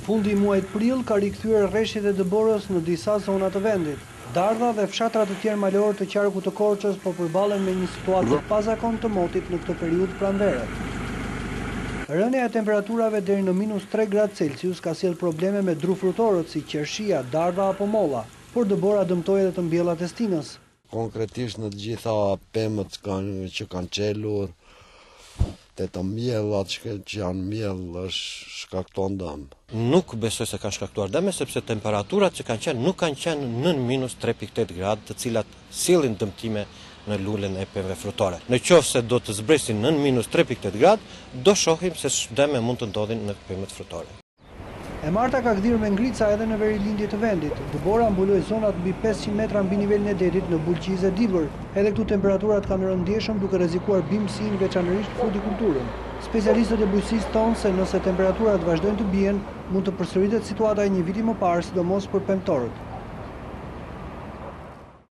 Fundi i muajit prill ka rikthyer rreshtit e dëborës në disa zona të vendit. Dardha dhe fshatrat të tjerë malor të qarku të Korçës po përballen me një situatë të pazakontë të motit në këtë periudhë pranvere. Rënja e temperaturave deri në -3 gradë Celsius ka sjellë probleme me drufrutorët si qershia, dardha apo molla, por dëbora dëmtoi edhe të mbjellat e stinës. Konkretisht në të gjitha pemët që kanë qelur, të mbjellat që janë mbjell është shkakton dëm. Nuk besoj se kanë shkaktuar dëme, sepse temperaturat që kanë qenë nuk kanë qenë nën -3.8 gradë, të cilat sillin dëmtime në lulen e pemëve frutore. Në qoftë se do të zbresin nën -3.8 gradë, do shohim se dëme mund të ndodhin në pemët frutore. E marta ka gdhirë me ngrica edhe në veri lindje të vendit. Dëbora mbuloi zonat mbi 500 metra mbi nivelin e detit në Bulqiz e Dibër. Edhe këtu temperaturat kanë rënë ndjeshëm duke rrezikuar bimësinë, veçanërisht frutikulturën. Specialistët e bujqësisë thonë se nëse temperaturat vazhdojnë të bien, mund të përsëritet situata e një viti më parë, sidomos për pemtorët.